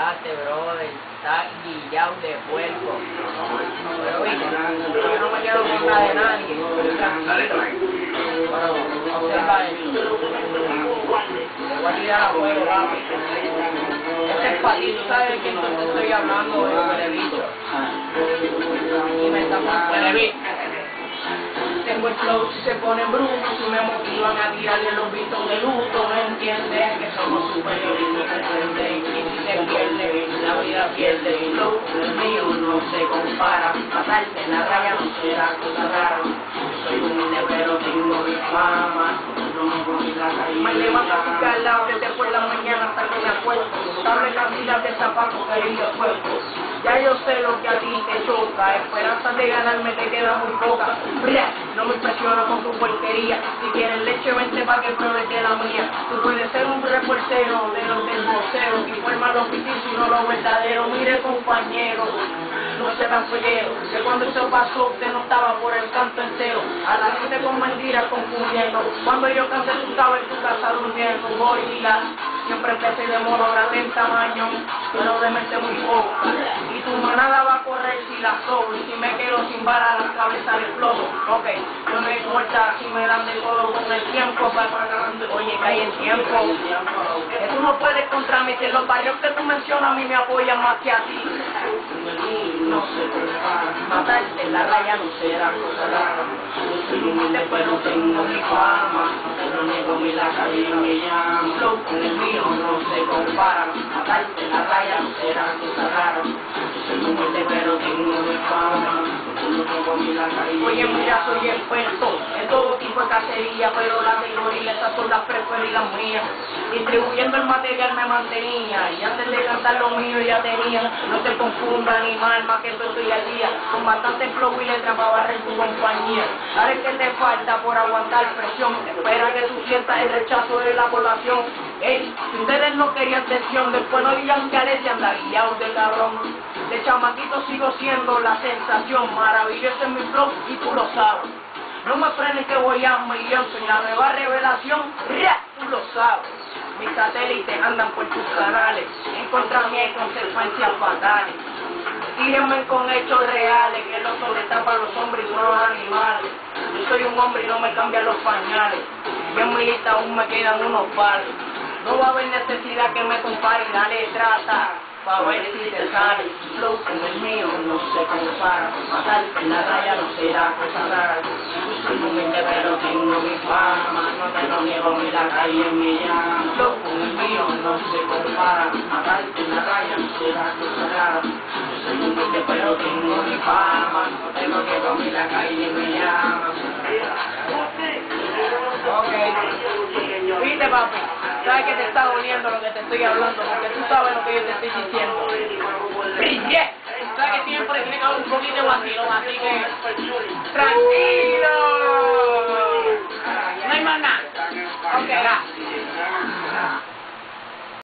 Este brother está guillado de puerco. Pero viste, yo no me quiero burlar de nadie, estoy tranquilo. Pero observa esto. Te voy a tirar a fuego, papi. Este es para ti, tú sabes de quién te estoy hablando, de huele bicho. Y me está con huele bicho. Tengo el flow, si se ponen brutos, si me motivan a tirarle los vistos de luto, no entienden que somos superiores y no se prenden, y si se pierde, la vida pierde, y flow, el mío no se compara, pasarte en la raya no será cosa rara, yo soy humilde pero tengo mi fama, no me voy a la calle. Me levanto a picarla desde por la mañana hasta que me acuesto, dame cantidad de zapatos que hay de cuerpo. Ya yo sé lo que a ti te choca, esperanzas de ganarme te queda muy poca. No me impresiono con tu porquería, si quieres leche vente pa' que pruebes de la mía. Tú puedes ser un reportero de los del vocero, que informa lo ficticio y no lo verdadero. Mire compañero, no se tan follero, que cuando eso pasó usted no estaba por el canto entero. A la gente con mentiras confundiendo, cuando yo canté tú estabas en tu casa durmiendo. Gorila, siempre empecé de modo grande en tamaño, pero de mente muy poca. Y tu manada va a correr si la sobro, y si me quedo sin bala la cabeza le exploto. Ok, no me importa si me dan de todo con el tiempo, oye que hay el tiempo. Que tú no puedes contra mí, que los barrios que tú mencionas a mí me apoyan más que a ti. No se compara, matarte en la raya no será cosa rara. Yo soy humilde pero tengo mi fama, no niego mi la calle me llama. Flow con el mío no se compara, matarte en la raya no será cosa rara. Yo soy humilde pero tengo mi fama, no niego mi la calle. Oye mira, soy experto en todo tipo de cacería, pero las de gorila esas son las preferidas mías. Distribuyendo el material me mantenía, y antes de cantar lo mío ya tenía. No te confundas animal, más que esto estoy al día, con bastante flow y letra para barrer tu compañía. ¿Sabes qué te falta por aguantar presión? Espera que tú sientas el rechazo de la población. Ey, si ustedes no querían tensión, después no digan que Alex anda guiado de cabrón. De chamaquito sigo siendo la sensación, maravilloso en mi flow y tú lo sabes. No me frenes que voy a millón, soy la nueva revelación, tú lo sabes. Mis satélites andan por tus canales, en contra mí hay consecuencias fatales. Tírenme con hechos reales, que los hombres tapan los hombres y no los animales. Yo soy un hombre y no me cambian los pañales, y en mi lista aún me quedan unos pares. No va a haber necesidad que me compare, dale trata, pa' ver si te sale. Flow con el mío no se compara, matarte en la raya no será cosa rara. Yo soy humilde pero tengo mi fama, no te lo niego ni la calle me llama. Flow con el mío no se compara, matarte en la raya no será cosa rara. Yo soy humilde pero tengo mi fama, no te lo niego ni la calle me llama. Ok, viste papi, sabes que te está doliendo lo que te estoy hablando, porque tú sabes lo que yo te estoy diciendo. Sabes que siempre tiene que haber un poquito de vacilo, así que tranquilo.